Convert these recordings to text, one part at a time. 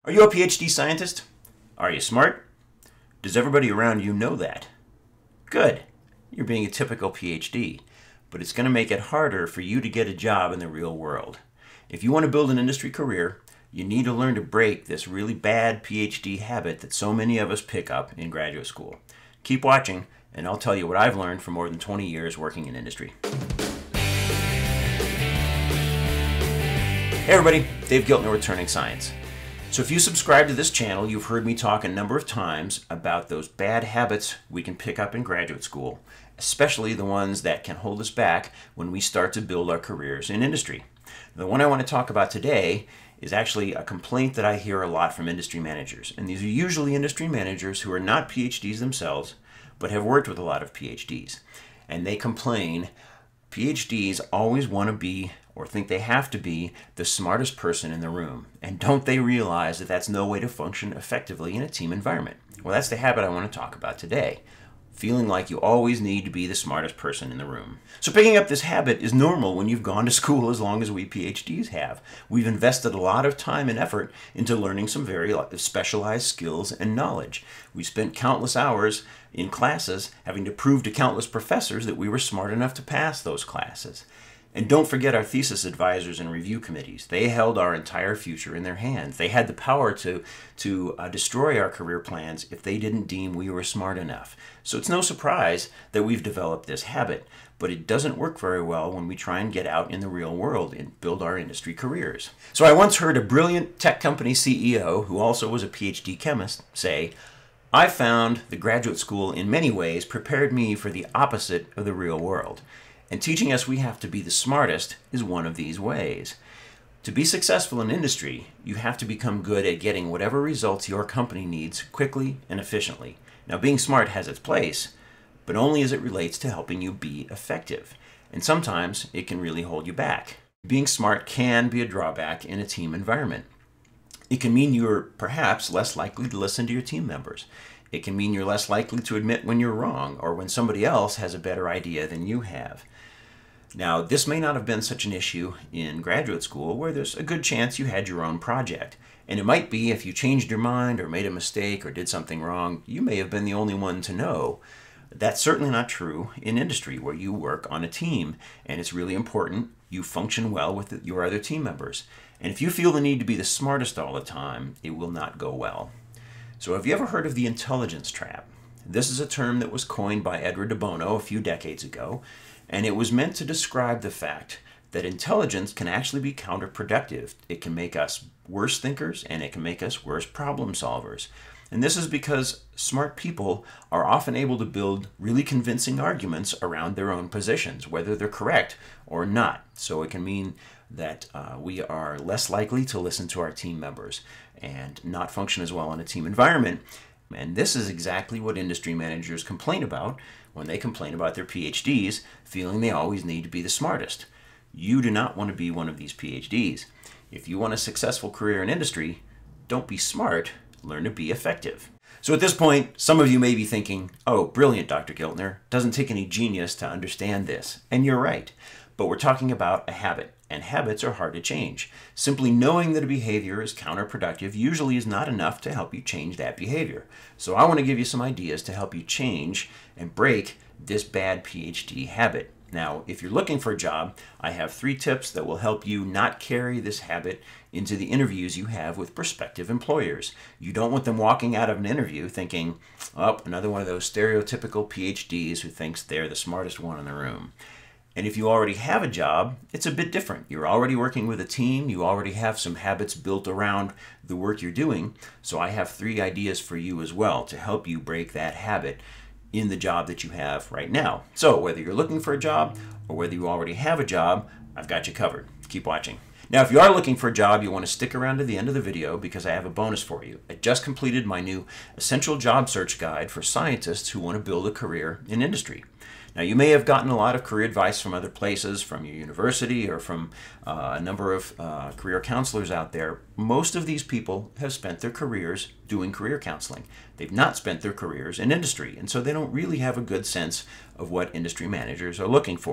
Are you a PhD scientist? Are you smart? Does everybody around you know that? Good. You're being a typical PhD, but it's going to make it harder for you to get a job in the real world. If you want to build an industry career, you need to learn to break this really bad PhD habit that so many of us pick up in graduate school. Keep watching, and I'll tell you what I've learned from more than 20 years working in industry. Hey everybody, Dave Giltner with TurningScience. So if you subscribe to this channel, you've heard me talk a number of times about those bad habits we can pick up in graduate school, especially the ones that can hold us back when we start to build our careers in industry. The one I want to talk about today is actually a complaint that I hear a lot from industry managers. And these are usually industry managers who are not PhDs themselves, but have worked with a lot of PhDs. And they complain, PhDs always want to be or think they have to be the smartest person in the room. And don't they realize that that's no way to function effectively in a team environment? Well, that's the habit I want to talk about today. Feeling like you always need to be the smartest person in the room. So picking up this habit is normal when you've gone to school as long as we PhDs have. We've invested a lot of time and effort into learning some very specialized skills and knowledge. We spent countless hours in classes having to prove to countless professors that we were smart enough to pass those classes. And don't forget our thesis advisors and review committees. They held our entire future in their hands. They had the power to destroy our career plans if they didn't deem we were smart enough. So it's no surprise that we've developed this habit, but it doesn't work very well when we try and get out in the real world and build our industry careers. So I once heard a brilliant tech company CEO, who also was a PhD chemist, say, "I found the graduate school in many ways prepared me for the opposite of the real world. And teaching us we have to be the smartest is one of these ways." To be successful in industry, you have to become good at getting whatever results your company needs quickly and efficiently. Now, being smart has its place, but only as it relates to helping you be effective. And sometimes it can really hold you back. Being smart can be a drawback in a team environment. It can mean you're perhaps less likely to listen to your team members. It can mean you're less likely to admit when you're wrong or when somebody else has a better idea than you have. Now, this may not have been such an issue in graduate school, where there's a good chance you had your own project. And it might be if you changed your mind or made a mistake or did something wrong, you may have been the only one to know. That's certainly not true in industry, where you work on a team, and it's really important you function well with your other team members. And if you feel the need to be the smartest all the time, it will not go well. So have you ever heard of the intelligence trap? This is a term that was coined by Edward de Bono a few decades ago, and it was meant to describe the fact that intelligence can actually be counterproductive. It can make us worse thinkers, and it can make us worse problem solvers. And this is because smart people are often able to build really convincing arguments around their own positions, whether they're correct or not. So it can mean that we are less likely to listen to our team members and not function as well in a team environment. And this is exactly what industry managers complain about when they complain about their PhDs, feeling they always need to be the smartest. You do not want to be one of these PhDs. If you want a successful career in industry, don't be smart, learn to be effective. So at this point, some of you may be thinking, "Oh, brilliant, Dr. Giltner. Doesn't take any genius to understand this." And you're right. But we're talking about a habit, and habits are hard to change. Simply knowing that a behavior is counterproductive usually is not enough to help you change that behavior. So I want to give you some ideas to help you change and break this bad PhD habit. Now, if you're looking for a job, I have 3 tips that will help you not carry this habit into the interviews you have with prospective employers. You don't want them walking out of an interview thinking, "Oh, another one of those stereotypical PhDs who thinks they're the smartest one in the room." And if you already have a job, it's a bit different. You're already working with a team. You already have some habits built around the work you're doing. So I have 3 ideas for you as well to help you break that habit in the job that you have right now. So whether you're looking for a job or whether you already have a job, I've got you covered. Keep watching. Now, if you are looking for a job, you want to stick around to the end of the video because I have a bonus for you. I just completed my new Essential Job Search Guide for scientists who want to build a career in industry. Now, you may have gotten a lot of career advice from other places, from your university or from a number of career counselors out there. Most of these people have spent their careers doing career counseling. They've not spent their careers in industry, and so they don't really have a good sense of what industry managers are looking for.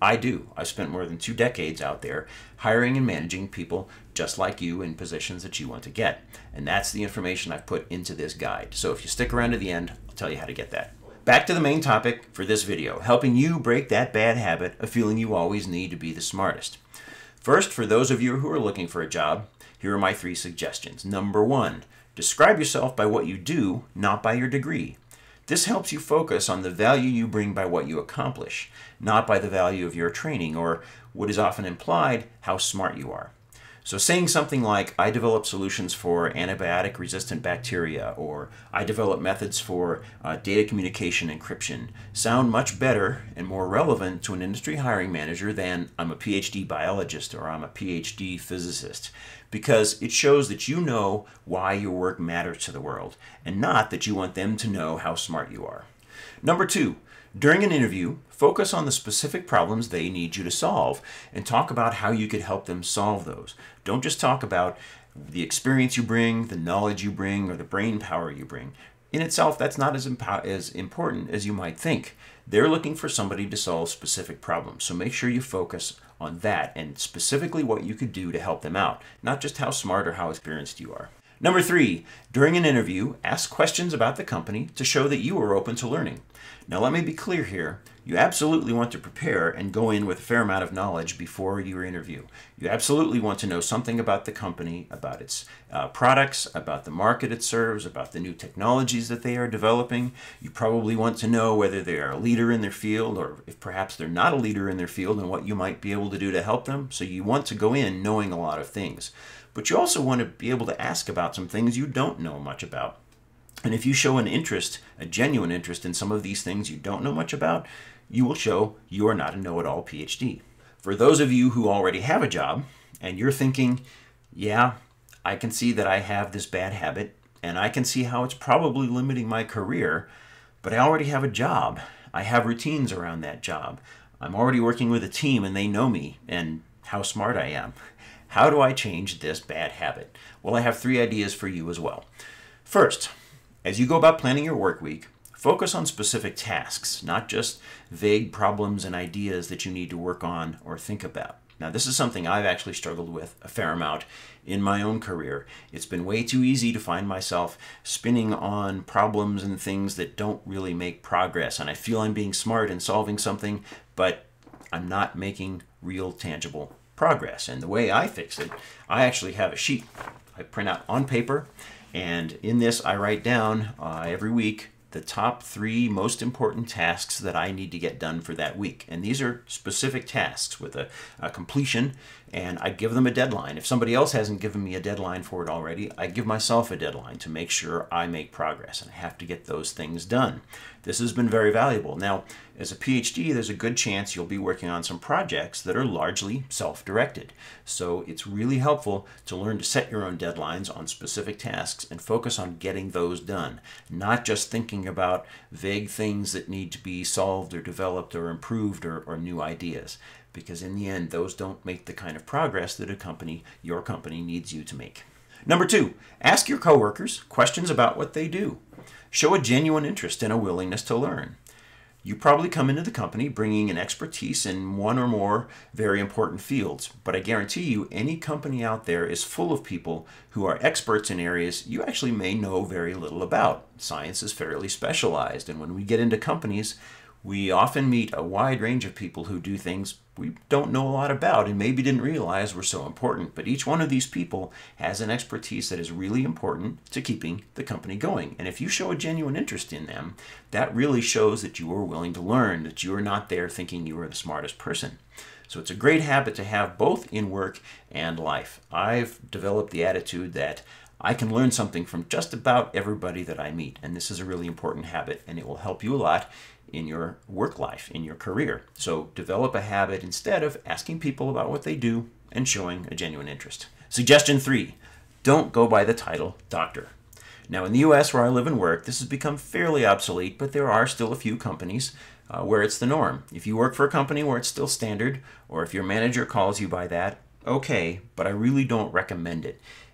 I do. I've spent more than 2 decades out there hiring and managing people just like you in positions that you want to get. And that's the information I've put into this guide. So if you stick around to the end, I'll tell you how to get that. Back to the main topic for this video, helping you break that bad habit of feeling you always need to be the smartest. First, for those of you who are looking for a job, here are my 3 suggestions. Number 1, describe yourself by what you do, not by your degree. This helps you focus on the value you bring by what you accomplish, not by the value of your training or, what is often implied, how smart you are. So saying something like, I develop solutions for antibiotic-resistant bacteria, or I develop methods for data communication encryption, sound much better and more relevant to an industry hiring manager than I'm a PhD biologist or I'm a PhD physicist, because it shows that you know why your work matters to the world, and not that you want them to know how smart you are. Number 2, during an interview, focus on the specific problems they need you to solve and talk about how you could help them solve those. Don't just talk about the experience you bring, the knowledge you bring, or the brain power you bring. In itself, that's not as important as you might think. They're looking for somebody to solve specific problems, so make sure you focus on that and specifically what you could do to help them out, not just how smart or how experienced you are. Number 3, during an interview, ask questions about the company to show that you are open to learning. Now let me be clear here, you absolutely want to prepare and go in with a fair amount of knowledge before your interview. You absolutely want to know something about the company, about its products, about the market it serves, about the new technologies that they are developing. You probably want to know whether they are a leader in their field or if perhaps they're not a leader in their field and what you might be able to do to help them. So you want to go in knowing a lot of things. But you also want to be able to ask about some things you don't know much about. And if you show an interest, a genuine interest in some of these things you don't know much about, you will show you are not a know-it-all PhD. For those of you who already have a job and you're thinking, yeah, I can see that I have this bad habit and I can see how it's probably limiting my career, but I already have a job. I have routines around that job. I'm already working with a team and they know me and how smart I am. How do I change this bad habit? Well, I have 3 ideas for you as well. First, as you go about planning your work week, focus on specific tasks, not just vague problems and ideas that you need to work on or think about. Now, this is something I've actually struggled with a fair amount in my own career. It's been way too easy to find myself spinning on problems and things that don't really make progress, and I feel I'm being smart and solving something, but I'm not making real tangible progress. And the way I fix it, I actually have a sheet I print out on paper, and in this I write down every week the top 3 most important tasks that I need to get done for that week. And these are specific tasks with a completion, and I give them a deadline. If somebody else hasn't given me a deadline for it already, I give myself a deadline to make sure I make progress, and I have to get those things done. This has been very valuable. Now, as a PhD, there's a good chance you'll be working on some projects that are largely self-directed. So it's really helpful to learn to set your own deadlines on specific tasks and focus on getting those done, not just thinking about vague things that need to be solved or developed or improved or new ideas. Because in the end, those don't make the kind of progress that your company needs you to make. Number 2, ask your coworkers questions about what they do. Show a genuine interest and a willingness to learn. You probably come into the company bringing an expertise in one or more very important fields, but I guarantee you any company out there is full of people who are experts in areas you actually may know very little about. Science is fairly specialized, and when we get into companies, we often meet a wide range of people who do things we don't know a lot about and maybe didn't realize were so important. But each one of these people has an expertise that is really important to keeping the company going. And if you show a genuine interest in them, that really shows that you are willing to learn, that you are not there thinking you are the smartest person. So it's a great habit to have both in work and life. I've developed the attitude that I can learn something from just about everybody that I meet. And this is a really important habit, and it will help you a lot in your work life, in your career. So develop a habit instead of asking people about what they do and showing a genuine interest. Suggestion 3, don't go by the title doctor. Now in the US where I live and work, this has become fairly obsolete, but there are still a few companies where it's the norm. If you work for a company where it's still standard, or if your manager calls you by that, okay, but I really don't recommend it.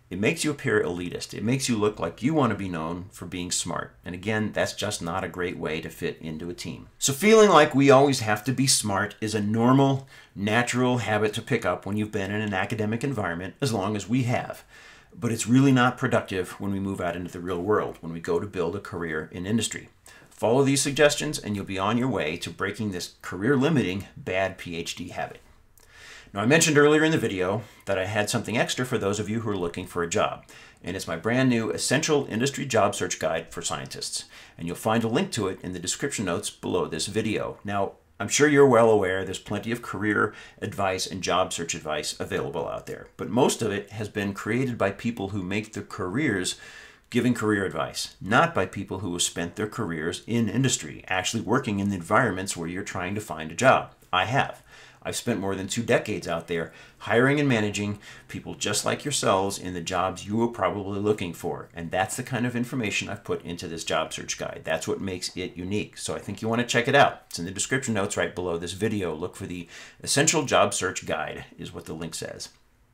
It makes you appear elitist. It makes you look like you want to be known for being smart. And again, that's just not a great way to fit into a team. So feeling like we always have to be smart is a normal, natural habit to pick up when you've been in an academic environment, as long as we have. But it's really not productive when we move out into the real world, when we go to build a career in industry. Follow these suggestions and you'll be on your way to breaking this career-limiting bad PhD habit. Now, I mentioned earlier in the video that I had something extra for those of you who are looking for a job, and it's my brand new Essential Industry Job Search Guide for Scientists, and you'll find a link to it in the description notes below this video. Now, I'm sure you're well aware there's plenty of career advice and job search advice available out there, but most of it has been created by people who make their careers giving career advice, not by people who have spent their careers in industry, actually working in the environments where you're trying to find a job. I have. I've spent more than 2 decades out there hiring and managing people just like yourselves in the jobs you are probably looking for. And that's the kind of information I've put into this job search guide. That's what makes it unique. So I think you want to check it out. It's in the description notes right below this video. Look for the Essential Job Search Guide is what the link says.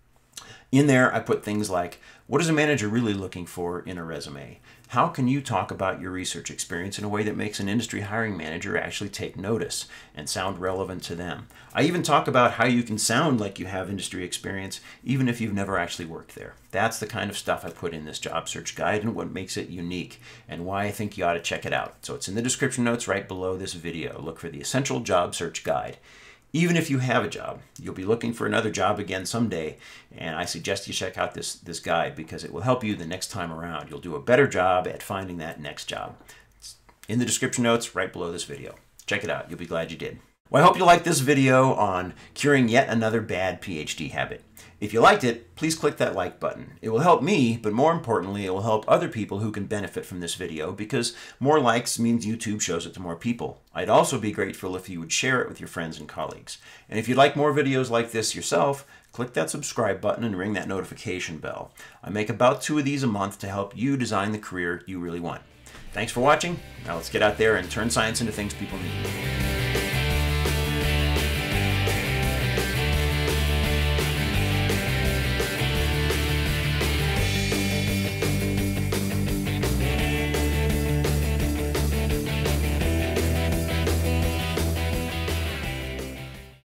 In there, I put things like, what is a manager really looking for in a resume? How can you talk about your research experience in a way that makes an industry hiring manager actually take notice and sound relevant to them? I even talk about how you can sound like you have industry experience even if you've never actually worked there. That's the kind of stuff I put in this job search guide and what makes it unique and why I think you ought to check it out. So it's in the description notes right below this video. Look for the Essential Job Search Guide. Even if you have a job, you'll be looking for another job again someday, and I suggest you check out this guide because it will help you the next time around. You'll do a better job at finding that next job. It's in the description notes right below this video. Check it out. You'll be glad you did. Well, I hope you liked this video on curing yet another bad PhD habit. If you liked it, please click that like button. It will help me, but more importantly, it will help other people who can benefit from this video because more likes means YouTube shows it to more people. I'd also be grateful if you would share it with your friends and colleagues. And if you'd like more videos like this yourself, click that subscribe button and ring that notification bell. I make about 2 of these a month to help you design the career you really want. Thanks for watching. Now let's get out there and turn science into things people need.